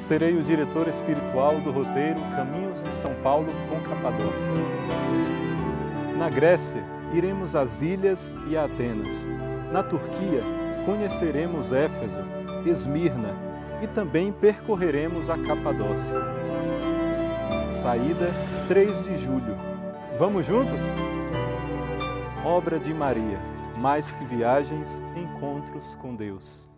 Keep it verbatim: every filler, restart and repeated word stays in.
Serei o diretor espiritual do roteiro Caminhos de São Paulo com Capadócia. Na Grécia, iremos às ilhas e a Atenas. Na Turquia, conheceremos Éfeso, Esmirna e também percorreremos a Capadócia. Saída três de julho. Vamos juntos? Obra de Maria. Mais que viagens, encontros com Deus.